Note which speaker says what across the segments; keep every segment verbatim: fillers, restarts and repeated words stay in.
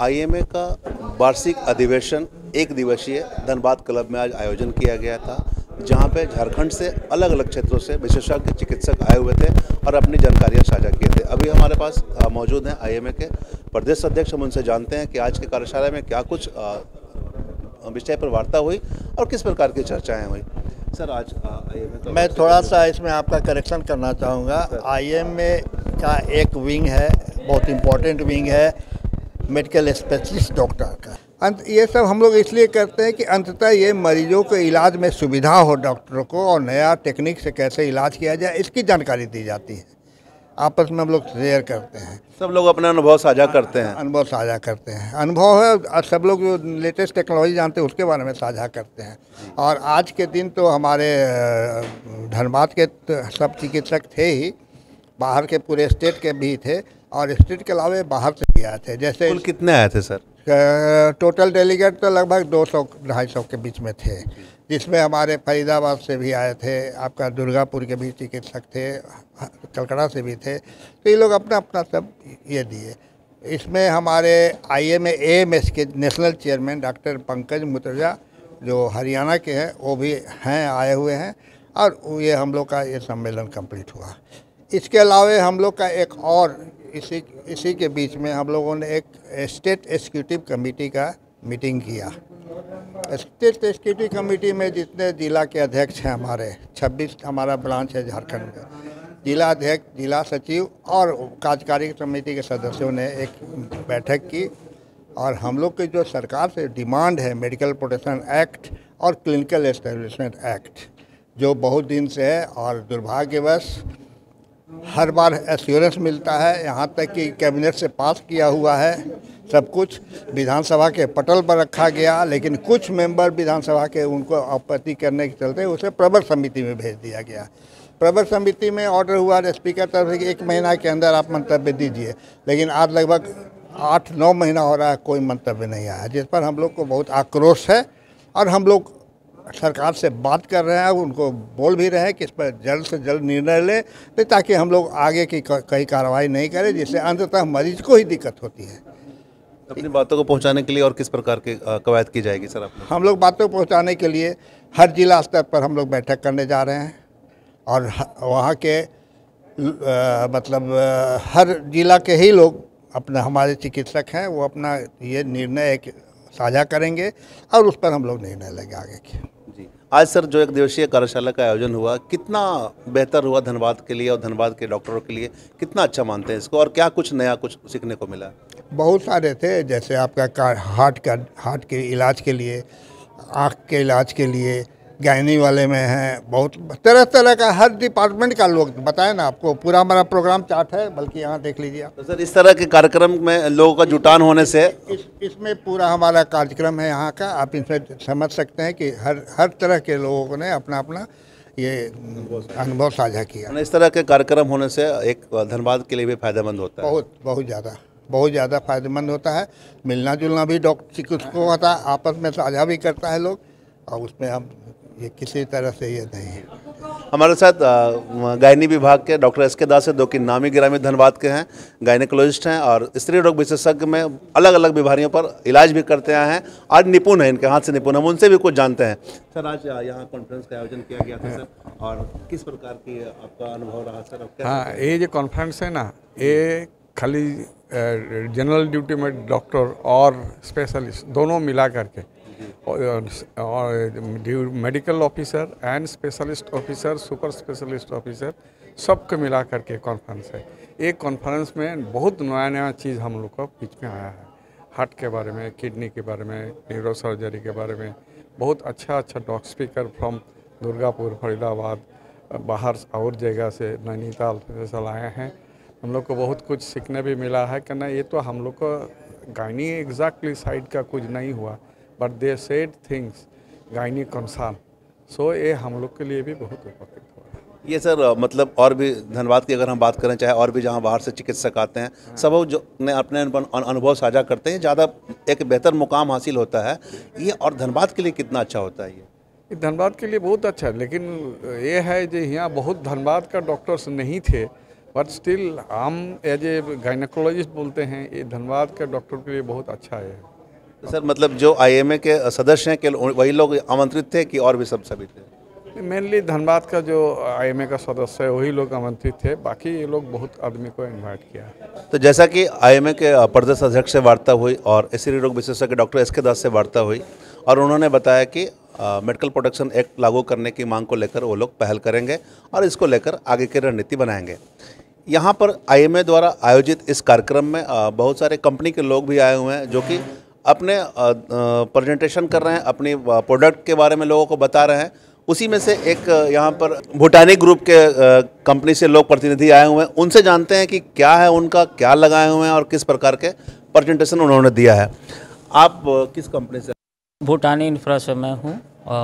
Speaker 1: IMA का वार्षिक अधिवेशन एक दिवसीय धनबाद क्लब में आज आयोजन किया गया था, जहां पे झारखंड से अलग अलग क्षेत्रों से विशेषज्ञ चिकित्सक आए हुए थे और अपनी जानकारियां साझा किए थे। अभी हमारे पास मौजूद हैं आईएमए के प्रदेश अध्यक्ष। हम उनसे जानते हैं कि आज की कार्यशाला में क्या कुछ विषय पर वार्ता हुई और किस प्रकार की चर्चाएं हुई। सर, आज आईएमए
Speaker 2: मैं थोड़ा सा इसमें आपका करेक्शन करना चाहूँगा। आईएमए का एक विंग है, बहुत इम्पोर्टेंट विंग है, मेडिकल स्पेशलिस्ट डॉक्टर का। अंत ये सब हम लोग इसलिए करते हैं कि अंततः ये मरीजों के इलाज में सुविधा हो डॉक्टरों को, और नया टेक्निक से कैसे इलाज किया जाए इसकी जानकारी दी जाती है। आपस में हम लोग शेयर करते हैं,
Speaker 1: सब लोग अपना अनुभव साझा करते हैं
Speaker 2: अनुभव साझा करते हैं अनुभव है, सब लोग जो लेटेस्ट टेक्नोलॉजी जानते हैं उसके बारे में साझा करते हैं। और आज के दिन तो हमारे धनबाद के सब चिकित्सक थे ही, बाहर के पूरे स्टेट के भी थे और स्टेट के अलावा बाहर से भी आए थे। जैसे
Speaker 1: कुल कितने आए थे सर?
Speaker 2: टोटल डेलीगेट तो लगभग दो सौ ढाई सौ के बीच में थे, जिसमें हमारे फरीदाबाद से भी आए थे, आपका दुर्गापुर के भी चिकित्सक थे, कलकत्ता से भी थे। तो ये लोग अपना अपना सब ये दिए। इसमें हमारे आईएमए एएमएस के नेशनल चेयरमैन डॉक्टर पंकज मुतजा जो हरियाणा के हैं वो भी हैं, आए हुए हैं, और ये हम लोग का ये सम्मेलन कंप्लीट हुआ। इसके अलावा हम लोग का एक और इसी इसी के बीच में हम लोगों ने एक स्टेट एग्जीक्यूटिव कमेटी का मीटिंग किया। स्टेट एग्जीक्यूटिव कमेटी में जितने जिला के अध्यक्ष हैं, हमारे छब्बीस हमारा ब्रांच है झारखंड में, जिला अध्यक्ष, जिला सचिव और कार्यकारी समिति के सदस्यों ने एक बैठक की। और हम लोग की जो सरकार से डिमांड है, मेडिकल प्रोटेक्शन एक्ट और क्लिनिकल एस्टेब्लिशमेंट एक्ट, जो बहुत दिन से है, और दुर्भाग्यवश हर बार एश्योरेंस मिलता है, यहाँ तक कि कैबिनेट से पास किया हुआ है, सब कुछ विधानसभा के पटल पर रखा गया, लेकिन कुछ मेंबर विधानसभा के उनको आपत्ति करने के चलते उसे प्रवर समिति में भेज दिया गया। प्रवर समिति में ऑर्डर हुआ स्पीकर तरफ से एक महीना के अंदर आप मंतव्य दीजिए, लेकिन आज लगभग आठ नौ महीना हो रहा है, कोई मंतव्य नहीं आया, जिस पर हम लोग को बहुत आक्रोश है। और हम लोग सरकार से बात कर रहे हैं, उनको बोल भी रहे हैं कि इस पर जल्द से जल्द निर्णय ले, ताकि हम लोग आगे की कई कार्रवाई नहीं करें, जिससे अंततः मरीज को ही दिक्कत होती है।
Speaker 1: अपनी बातों को पहुंचाने के लिए और किस प्रकार की कवायद की जाएगी सर? आप
Speaker 2: हम लोग बातों को पहुंचाने के लिए हर जिला स्तर पर हम लोग बैठक करने जा रहे हैं, और वहाँ के आ, मतलब आ, हर जिला के ही लोग अपना, हमारे चिकित्सक हैं, वो अपना ये निर्णय एक साझा करेंगे और उस पर हम लोग निर्णय लेंगे आगे की।
Speaker 1: जी, आज सर जो एक दिवसीय कार्यशाला का आयोजन हुआ, कितना बेहतर हुआ धनबाद के लिए और धनबाद के डॉक्टरों के लिए? कितना अच्छा मानते हैं इसको, और क्या कुछ नया कुछ सीखने को मिला? बहुत
Speaker 2: सारे थे, जैसे आपका हार्ट का हार्ट के इलाज के लिए, आँख के इलाज के लिए, गायनी वाले में हैं, बहुत तरह तरह का हर डिपार्टमेंट का लोग बताए ना आपको। पूरा हमारा प्रोग्राम चार्ट है, बल्कि यहाँ देख लीजिए आप।
Speaker 1: तो सर, इस तरह के कार्यक्रम में लोगों का जुटान होने से
Speaker 2: इस इसमें पूरा हमारा कार्यक्रम है यहाँ का, आप इसमें समझ सकते हैं कि हर हर तरह के लोगों ने अपना अपना ये अनुभव साझा किया।
Speaker 1: इस तरह के कार्यक्रम होने से एक धनबाद के लिए भी फायदेमंद होता है।
Speaker 2: बहुत बहुत ज़्यादा बहुत ज़्यादा फायदेमंद होता है। मिलना जुलना भी डॉक्टर चिकित्सकों होता है, आपस में साझा भी करता है लोग, और उसमें हम ये किसी तरह से ये नहीं है।
Speaker 1: हमारे साथ गायनी विभाग के डॉक्टर एस के दास है, जो कि नामी गिरामी धनबाद के हैं, गायनिकोलॉजिस्ट हैं और स्त्री रोग विशेषज्ञ में अलग अलग बीमारियों पर इलाज भी करते आए हैं। आज निपुण है, इनके हाथ से निपुण, हम उनसे भी कुछ जानते हैं। सर, आज यहाँ कॉन्फ्रेंस का आयोजन किया गया था सर, और किस प्रकार की आपका अनुभव रहा सर?
Speaker 3: हाँ, ये जो कॉन्फ्रेंस है ना, ये खाली जनरल ड्यूटी में डॉक्टर और स्पेशलिस्ट दोनों मिला करके, और medical officer and specialist officer, super specialist officer, सबको मिला करके कॉन्फ्रेंस है। एक कॉन्फ्रेंस में बहुत नया नया चीज़ हम लोग को बीच में आया है। हार्ट के बारे में, किडनी के बारे में, न्यूरो सर्जरी के बारे में बहुत अच्छा अच्छा doctor speaker from Durgapur, Faridabad, बाहर और जगह से, नैनीताल से आए हैं। हम लोग को बहुत कुछ सीखने भी मिला है कि ना, ये तो हम लोग को गायनी एग्जैक्टली साइड का कुछ नहीं हुआ, but they said things gynae concern, so ये हम लोग के लिए भी बहुत उपकृत हुआ।
Speaker 1: ये सर मतलब और भी धनबाद की अगर हम बात करें, चाहे और भी जहाँ बाहर से चिकित्सक आते हैं, सब जो ने अपने अनुभव साझा करते हैं, ज़्यादा एक बेहतर मुकाम हासिल होता है ये। और धनबाद के लिए कितना अच्छा होता है ये?
Speaker 3: धनबाद के लिए बहुत अच्छा है, लेकिन ये है जो यहाँ बहुत धनबाद का डॉक्टर्स नहीं थे, बट स्टिल हम एज ए गायनेकोलॉजिस्ट बोलते हैं ये धनबाद के डॉक्टर के लिए बहुत अच्छा है।
Speaker 1: सर मतलब जो आईएमए के सदस्य हैं केवल वही लोग आमंत्रित थे कि और भी सब सभी थे?
Speaker 3: मेनली धनबाद का जो आईएमए का सदस्य है वही लोग आमंत्रित थे, बाकी ये लोग बहुत आदमी को इनवाइट किया।
Speaker 1: तो जैसा कि आईएमए के प्रदेश अध्यक्ष से वार्ता हुई और स्त्री रोग विशेषज्ञ डॉक्टर एस के दास से वार्ता हुई और उन्होंने बताया कि मेडिकल प्रोटेक्शन एक्ट लागू करने की मांग को लेकर वो लोग पहल करेंगे और इसको लेकर आगे की रणनीति बनाएंगे। यहाँ पर आईएमए द्वारा आयोजित इस कार्यक्रम में बहुत सारे कंपनी के लोग भी आए हुए हैं जो कि अपने प्रेजेंटेशन कर रहे हैं, अपनी प्रोडक्ट के बारे में लोगों को बता रहे हैं। उसी में से एक यहाँ पर भूटानी ग्रुप के कंपनी से लोग प्रतिनिधि आए हुए हैं, उनसे जानते हैं कि क्या है उनका, क्या लगाए हुए हैं और किस प्रकार के प्रेजेंटेशन उन्होंने दिया है। आप किस कंपनी से?
Speaker 4: भूटानी इंफ्रा से मैं हूँ,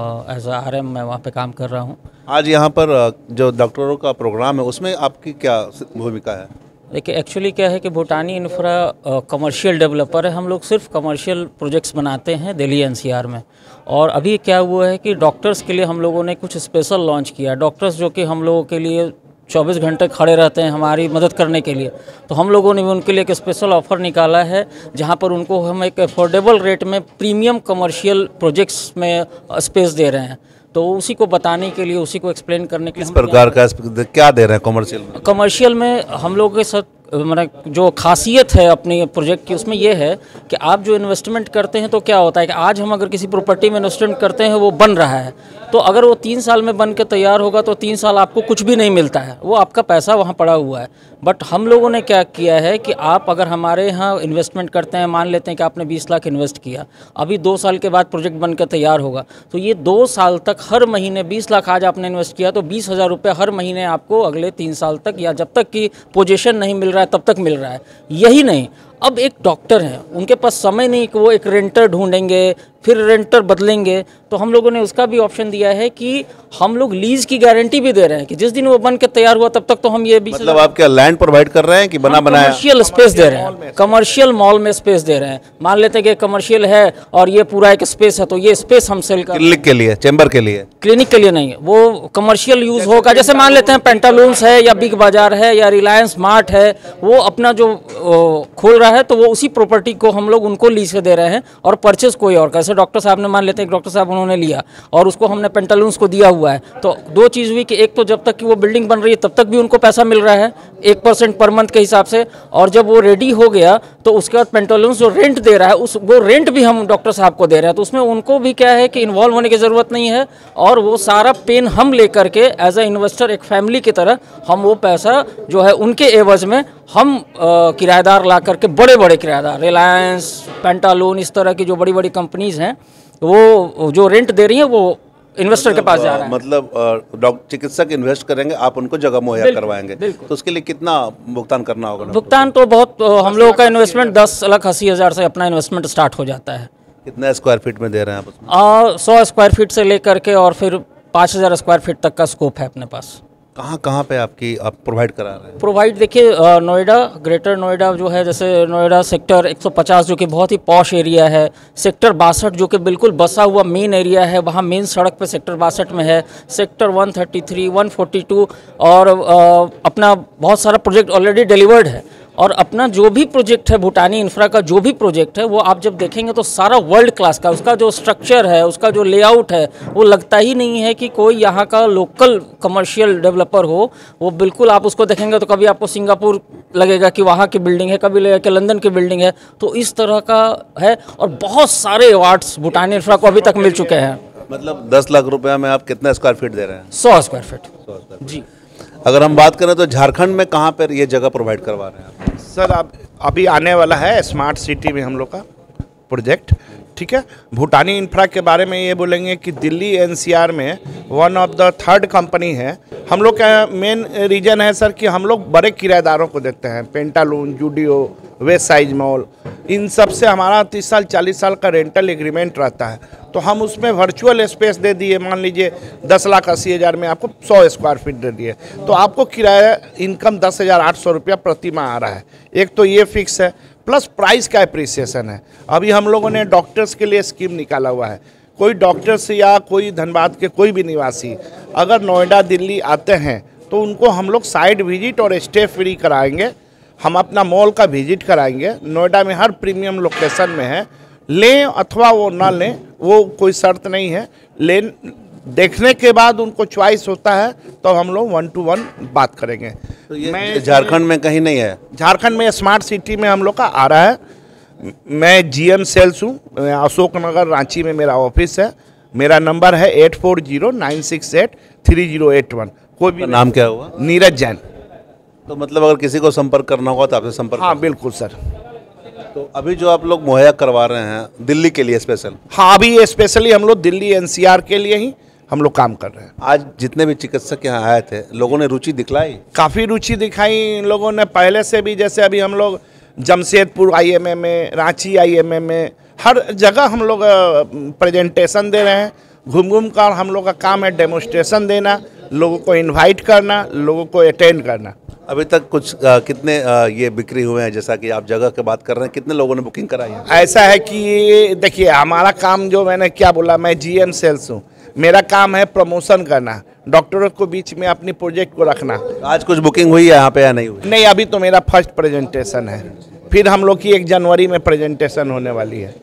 Speaker 4: एज आर एम मैं वहाँ पे काम कर रहा हूँ।
Speaker 1: आज यहाँ पर जो डॉक्टरों का प्रोग्राम है उसमें आपकी क्या भूमिका है?
Speaker 4: देखिए एक्चुअली क्या है कि भूटानी इंफ्रा कमर्शियल डेवलपर है। हम लोग सिर्फ कमर्शियल प्रोजेक्ट्स बनाते हैं दिल्ली एन सी आर में। और अभी क्या हुआ है कि डॉक्टर्स के लिए हम लोगों ने कुछ स्पेशल लॉन्च किया। डॉक्टर्स जो कि हम लोगों के लिए चौबीस घंटे खड़े रहते हैं हमारी मदद करने के लिए, तो हम लोगों ने भी उनके लिए एक स्पेशल ऑफ़र निकाला है जहां पर उनको हम एक अफोर्डेबल रेट में प्रीमियम कमर्शियल प्रोजेक्ट्स में स्पेस दे रहे हैं। तो उसी को बताने के लिए, उसी को एक्सप्लेन करने के लिए
Speaker 1: किस प्रकार का क्या दे रहे हैं कमर्शियल में?
Speaker 4: कमर्शियल में हम लोगों के साथ मतलब जो खासियत है अपने प्रोजेक्ट की उसमें यह है कि आप जो इन्वेस्टमेंट करते हैं तो क्या होता है कि आज हम अगर किसी प्रॉपर्टी में इन्वेस्टमेंट करते हैं वो बन रहा है, तो अगर वो तीन साल में बन के तैयार होगा तो तीन साल आपको कुछ भी नहीं मिलता है, वो आपका पैसा वहाँ पड़ा हुआ है। बट हम लोगों ने क्या किया है कि आप अगर हमारे यहाँ इन्वेस्टमेंट करते हैं, मान लेते हैं कि आपने बीस लाख इन्वेस्ट किया, अभी दो साल के बाद प्रोजेक्ट बन के तैयार होगा, तो ये दो साल तक हर महीने बीस लाख आज आपने इन्वेस्ट किया तो बीस हज़ार रुपये हर महीने आपको अगले तीन साल तक या जब तक कि पोजीशन नहीं मिल रहा है तब तक मिल रहा है। यही नहीं, अब एक डॉक्टर हैं, उनके पास समय नहीं कि वो एक रेंटर ढूंढेंगे फिर रेंटर बदलेंगे, तो हम लोगों ने उसका भी ऑप्शन दिया है कि हम लोग लीज की गारंटी भी दे रहे हैं कि जिस दिन वो बन के तैयार हुआ तब तक तो हम ये भी
Speaker 1: मतलब आप क्या लैंड प्रोवाइड कर रहे हैं कि बना बनाया?
Speaker 4: कमर्शियल स्पेस दे रहे हैं, कमर्शियल मॉल में स्पेस दे रहे हैं। मान लेते हैं कि कमर्शियल है और ये पूरा एक स्पेस है, तो ये स्पेस हम सेल कर
Speaker 1: क्लिनिक के लिए, चैम्बर के लिए,
Speaker 4: क्लिनिक के लिए नहीं, वो कमर्शियल यूज होगा। जैसे मान लेते हैं पेंटालून्स है या बिग बाजार है या रिलायंस स्मार्ट है, वो अपना जो खोल रहा है तो वो उसी प्रॉपर्टी को हम लोग उनको लीज से दे रहे हैं और परचेज कोई और। कैसे डॉक्टर साहब ने मान लेते हैं डॉक्टर साहब उन्होंने लिया और उसको हमने पेंटालून्स को दिया हुआ है, तो दो चीज़ हुई कि एक तो जब तक कि वो बिल्डिंग बन रही है तब तक भी उनको पैसा मिल रहा है एक परसेंट पर मंथ के हिसाब से, और जब वो रेडी हो गया तो उसके बाद पेंटालून्स जो रेंट दे रहा है उस वो रेंट भी हम डॉक्टर साहब को दे रहे हैं। तो उसमें उनको भी क्या है कि इन्वॉल्व होने की ज़रूरत नहीं है और वो सारा पेन हम लेकर के एज ए इन्वेस्टर एक फैमिली की तरह हम वो पैसा जो है उनके एवज में हम किराएदार ला करके, बड़े बड़े किराएदार रिलायंस, पेंटालून, इस तरह की जो बड़ी बड़ी कंपनीज हैं वो जो रेंट दे रही हैं वो इन्वेस्टर के पास जा रहा है।
Speaker 1: मतलब डॉक्टर चिकित्सक इन्वेस्ट करेंगे, आप उनको जगह मुहैया करवाएंगे, तो उसके लिए कितना भुगतान करना होगा?
Speaker 4: भुगतान तो बहुत, हम लोगों का इन्वेस्टमेंट दस लाख अस्सी हज़ार से अपना इन्वेस्टमेंट स्टार्ट हो जाता है।
Speaker 1: कितना स्क्वायर फीट में दे रहे हैं आप उसमें?
Speaker 4: सौ स्क्वायर फीट से लेकर के और फिर पाँच हज़ार स्क्वायर फीट तक का स्कोप है अपने पास।
Speaker 1: कहाँ कहाँ पे आपकी आप प्रोवाइड करा रहे हैं?
Speaker 4: प्रोवाइड देखिए नोएडा, ग्रेटर नोएडा जो है, जैसे नोएडा सेक्टर एक सौ पचास जो कि बहुत ही पॉश एरिया है, सेक्टर बासठ जो कि बिल्कुल बसा हुआ मेन एरिया है, वहाँ मेन सड़क पे सेक्टर बासठ में है, सेक्टर एक सौ तैंतीस, एक सौ बयालीस और आ, अपना बहुत सारा प्रोजेक्ट ऑलरेडी डिलीवर्ड है। और अपना जो भी प्रोजेक्ट है भूटानी इंफ्रा का जो भी प्रोजेक्ट है वो आप जब देखेंगे तो सारा वर्ल्ड क्लास का, उसका जो स्ट्रक्चर है, उसका जो लेआउट है, वो लगता ही नहीं है कि कोई यहाँ का लोकल कमर्शियल डेवलपर हो। वो बिल्कुल आप उसको देखेंगे तो कभी आपको सिंगापुर लगेगा कि वहाँ की बिल्डिंग है, कभी लगेगा कि लंदन की बिल्डिंग है, तो इस तरह का है। और बहुत सारे अवार्ड्स भूटानी इंफ्रा को अभी तक मिल चुके हैं।
Speaker 1: मतलब दस लाख रुपया में आप कितना स्क्वायर फीट दे रहे हैं?
Speaker 4: सौ स्क्वायर फीट जी।
Speaker 1: अगर हम बात करें तो झारखंड में कहाँ पर ये जगह प्रोवाइड करवा रहे हैं आप?
Speaker 5: सर अब अभी आने वाला है स्मार्ट सिटी में हम लोग का प्रोजेक्ट, ठीक है। भूटानी इंफ्रा के बारे में ये बोलेंगे कि दिल्ली एनसीआर में one of the third company है। हम लोग का मेन रीजन है सर कि हम लोग बड़े किराएदारों को देते हैं, Pantaloons, Zudio, Westside mall, इन सब से हमारा तीस साल चालीस साल का रेंटल एग्रीमेंट रहता है। तो हम उसमें वर्चुअल स्पेस दे दिए, मान लीजिए दस लाख अस्सी हज़ार में आपको सौ स्क्वायर फीट दे दिए, तो आपको किराया इनकम दस हज़ार आठ सौ रुपया प्रति माह आ रहा है। एक तो ये फिक्स है, प्लस प्राइस का अप्रिसिएशन है। अभी हम लोगों ने डॉक्टर्स के लिए स्कीम निकाला हुआ है। कोई डॉक्टर्स या कोई धनबाद के कोई भी निवासी अगर नोएडा दिल्ली आते हैं तो उनको हम लोग साइड विजिट और स्टे फ्री कराएंगे। हम अपना मॉल का विजिट कराएंगे। नोएडा में हर प्रीमियम लोकेशन में है, लें अथवा वो ना लें वो कोई शर्त नहीं है। ले देखने के बाद उनको चॉइस होता है तो हम लोग वन टू वन बात करेंगे।
Speaker 1: तो ये झारखंड में कहीं नहीं है?
Speaker 5: झारखंड में स्मार्ट सिटी में हम लोग का आ रहा है। मैं जीएम सेल्स हूँ, अशोक नगर रांची में मेरा ऑफिस है। मेरा नंबर है eight four zero nine six eight three zero eight one. कोई भी
Speaker 1: नाम क्या हुआ?
Speaker 5: नीरज जैन।
Speaker 1: तो मतलब अगर किसी को संपर्क करना होगा तो आपसे संपर्क?
Speaker 5: हाँ बिल्कुल सर।
Speaker 1: तो अभी जो आप लोग मुहैया करवा रहे हैं दिल्ली के लिए स्पेशल?
Speaker 5: हाँ, अभी स्पेशली हम लोग दिल्ली एनसीआर के लिए ही हम लोग काम कर रहे हैं।
Speaker 1: आज जितने भी चिकित्सक यहाँ आए थे, लोगों ने रुचि दिखलाई?
Speaker 5: काफ़ी रुचि दिखाई इन लोगों ने पहले से भी। जैसे अभी हम लोग जमशेदपुर आईएमए में, रांची आईएमए में, हर जगह हम लोग प्रेजेंटेशन दे रहे हैं। घूम घूम कर हम लोग का काम है डेमोस्ट्रेशन देना, लोगों को इनवाइट करना, लोगों को अटेंड करना।
Speaker 1: अभी तक कुछ आ, कितने आ, ये बिक्री हुए हैं? जैसा कि आप जगह की बात कर रहे हैं, कितने लोगों ने बुकिंग कराई है?
Speaker 5: ऐसा है कि देखिए, हमारा काम जो मैंने क्या बोला, मैं जीएम सेल्स हूँ। मेरा काम है प्रमोशन करना, डॉक्टरों को बीच में अपनी प्रोजेक्ट को रखना।
Speaker 1: आज कुछ बुकिंग हुई है यहाँ पे या नहीं हुई?
Speaker 5: नहीं, अभी तो मेरा फर्स्ट प्रेजेंटेशन है। फिर हम लोग की एक जनवरी में प्रेजेंटेशन होने वाली है।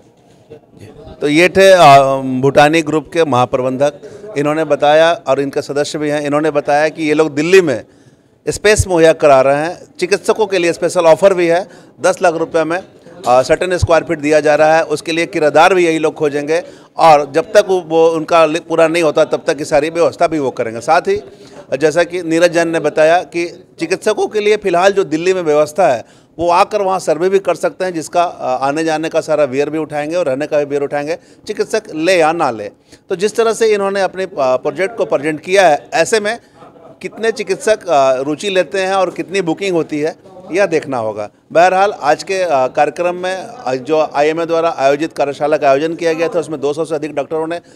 Speaker 1: तो ये थे भूटानी ग्रुप के महाप्रबंधक। इन्होंने बताया, और इनके सदस्य भी हैं, इन्होंने बताया कि ये लोग दिल्ली में स्पेस मुहैया करा रहे हैं। चिकित्सकों के लिए स्पेशल ऑफर भी है। दस लाख रुपए में सर्टेन स्क्वायर फीट दिया जा रहा है। उसके लिए किराएदार भी यही लोग खोजेंगे, और जब तक वो उनका पूरा नहीं होता तब तक की सारी व्यवस्था भी वो करेंगे। साथ ही जैसा कि नीरज जैन ने बताया कि चिकित्सकों के लिए फ़िलहाल जो दिल्ली में व्यवस्था है, वो आकर वहाँ सर्वे भी कर सकते हैं, जिसका आने जाने का सारा व्यय भी उठाएंगे और रहने का भी व्यय उठाएंगे, चिकित्सक ले या ना ले। तो जिस तरह से इन्होंने अपने प्रोजेक्ट को प्रेजेंट किया है, ऐसे में कितने चिकित्सक रुचि लेते हैं और कितनी बुकिंग होती है, यह देखना होगा। बहरहाल आज के कार्यक्रम में जो आईएमए द्वारा आयोजित कार्यशाला का आयोजन किया गया था, उसमें दो सौ से अधिक डॉक्टरों ने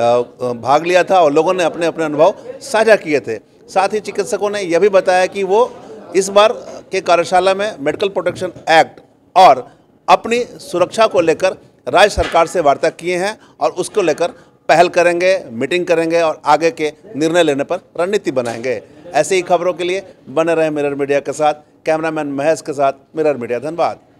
Speaker 1: भाग लिया था और लोगों ने अपने अपने अनुभव साझा किए थे। साथ ही चिकित्सकों ने यह भी बताया कि वो इस बार के कार्यशाला में मेडिकल प्रोटेक्शन एक्ट और अपनी सुरक्षा को लेकर राज्य सरकार से वार्ता किए हैं और उसको लेकर पहल करेंगे, मीटिंग करेंगे और आगे के निर्णय लेने पर रणनीति बनाएंगे। ऐसे ही खबरों के लिए बने रहे मिरर मीडिया के साथ। कैमरामैन महेश के साथ मिरर मीडिया, धन्यवाद।